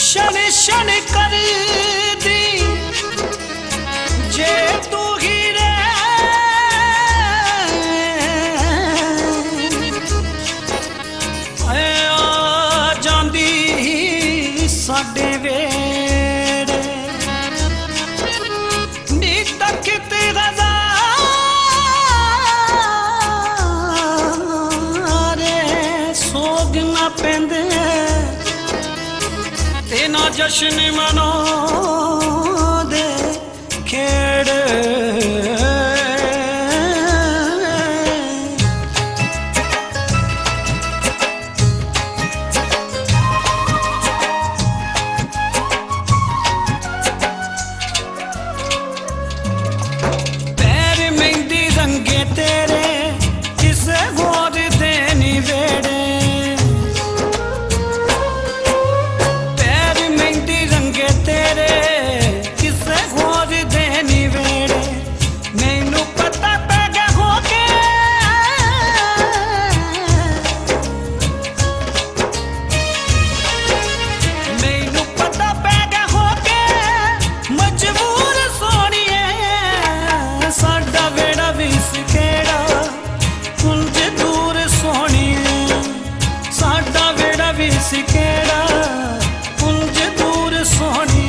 शन शन कर दी जे तू ही रे आ जांदी साडे वेड़े नी तकत गज़ा सोग ना पेंदे तेना जश्न मनो दे खेड़ पैर मेहंदी रंगे तेरे किसे गोद देनी वेड़े तेरे किसे खोज देनी वेड़े मैनू पता पै गया हो के मैनू पता पै गया हो के मजबूर सोनिए साडा वेड़ा भी सकेड़ा कुंज दूर सोनिए साडा वेड़ा भी सकेड़ा कुंज दूर सोनी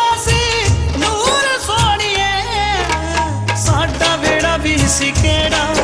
सिकेड़ा